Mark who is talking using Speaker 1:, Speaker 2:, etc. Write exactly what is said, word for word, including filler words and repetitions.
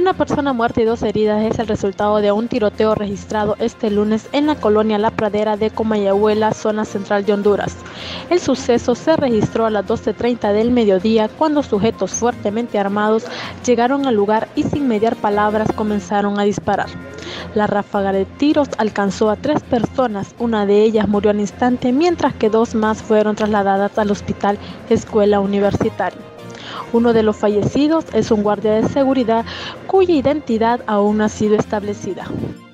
Speaker 1: Una persona muerta y dos heridas es el resultado de un tiroteo registrado este lunes en la colonia La Pradera de Comayagüela, zona central de Honduras. El suceso se registró a las doce treinta del mediodía cuando sujetos fuertemente armados llegaron al lugar y sin mediar palabras comenzaron a disparar. La ráfaga de tiros alcanzó a tres personas, una de ellas murió al instante, mientras que dos más fueron trasladadas al hospital Escuela Universitaria. Uno de los fallecidos es un guardia de seguridad cuya identidad aún no ha sido establecida.